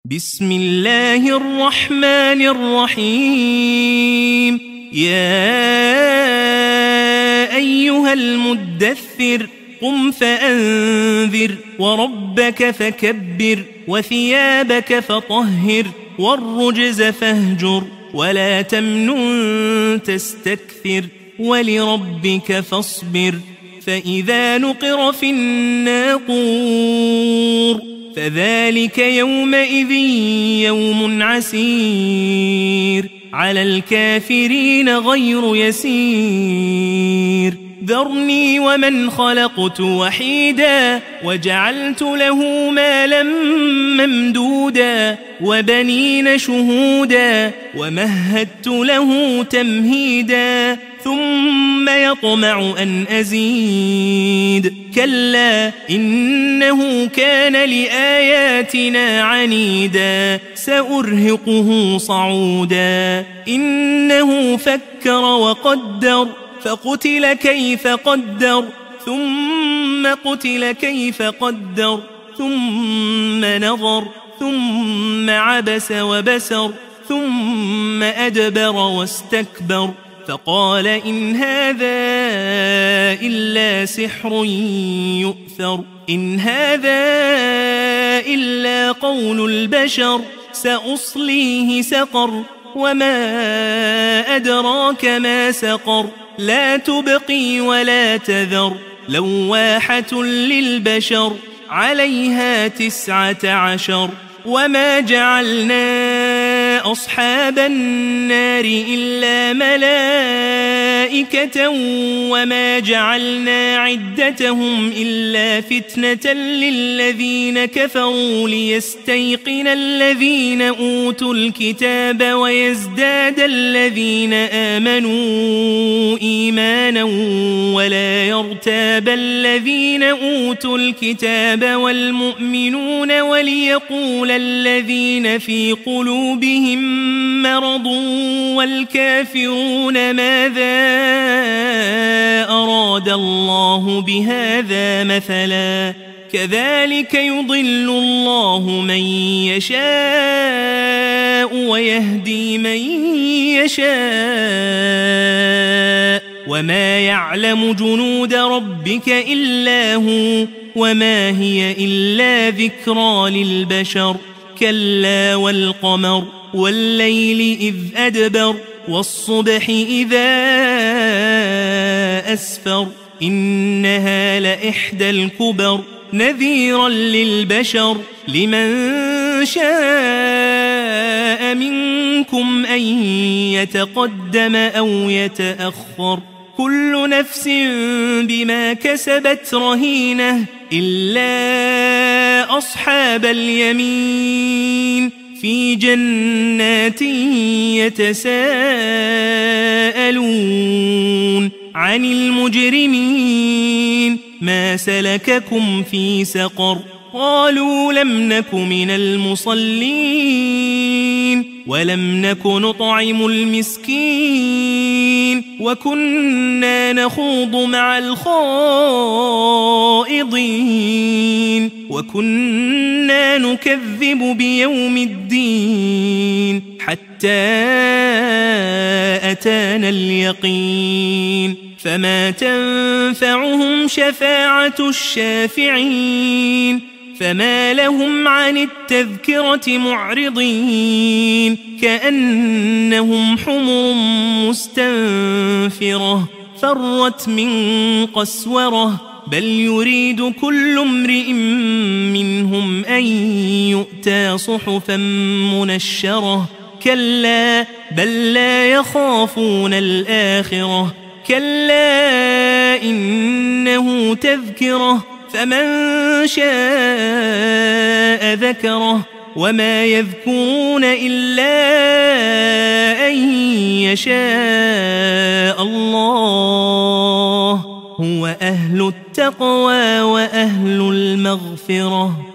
بسم الله الرحمن الرحيم. يا أيها المدثر قم فأنذر وربك فكبر وثيابك فطهر والرجز فاهجر ولا تمنن تستكثر ولربك فاصبر. فإذا نقر في الناقور فذلك يومئذ يوم عسير على الكافرين غير يسير. ذرني ومن خلقت وحيدا وجعلت له مالا ممدودا وبنين شهودا ومهدت له تمهيدا ثم يطمع أن أزيد. كلا إنه كان لآياتنا عنيدا سأرهقه صعودا. إنه فكر وقدر فقتل كيف قدر ثم قتل كيف قدر ثم نظر ثم عبس وبسر ثم أدبر واستكبر فقال إن هذا إلا سحر يؤثر. إن هذا إلا قول البشر سأصليه سقر وما أدراك ما سقر. لا تبقي ولا تذر لواحة للبشر عليها 19. وما جعلنا أصحاب النار إلا ملائكة وما جعلنا عدتهم إلا فتنة للذين كفروا ليستيقن الذين أوتوا الكتاب ويزداد الذين آمنوا إيمانا ولا يرتاب الذين أوتوا الكتاب والمؤمنون وليقول الذين في قلوبهم مرض والكافرون ماذا أراد الله بهذا مثلا. كذلك يضل الله من يشاء ويهدي من يشاء وما يعلم جنود ربك إلا هو وما هي إلا ذكرى للبشر. كلا والقمر والليل إذ أدبر والصبح إذا أسفر إنها لإحدى الكبر نذيرا للبشر. لمن شاء منكم أن يتقدم أو يتأخر. كل نفس بما كسبت رهينة إلا أصحاب اليمين في جنات يتساءلون عن المجرمين ما سلككم في سقر. قالوا لم نك من المصلين ولم نك نطعم المسكين وكنا نخوض مع الخائضين وكنا نكذب بيوم الدين حتى أتانا اليقين. فما تنفعهم شفاعة الشافعين فما لهم عن التذكرة معرضين. كأنهم حمر مستنفرة فرت من قسورة بل يريد كل امرئ منهم أن يؤتى صحفا منشرة. كلا بل لا يخافون الآخرة. كلا إنه تذكرة فمن شاء ذكره. وما يذكرون إلا أن يشاء الله هو أهل التقوى وأهل المغفرة.